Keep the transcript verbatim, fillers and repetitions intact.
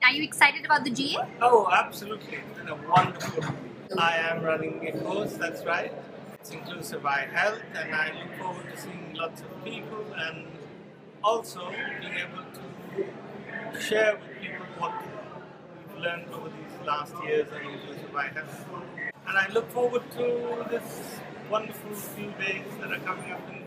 Are you excited about the G A? Oh, absolutely. It's been a wonderful. I am running a course, that's right. It's inclusive eye health, and I look forward to seeing lots of people and also being able to share with people what we've learned over these last years on inclusive eye health. And I look forward to this wonderful few days that are coming up in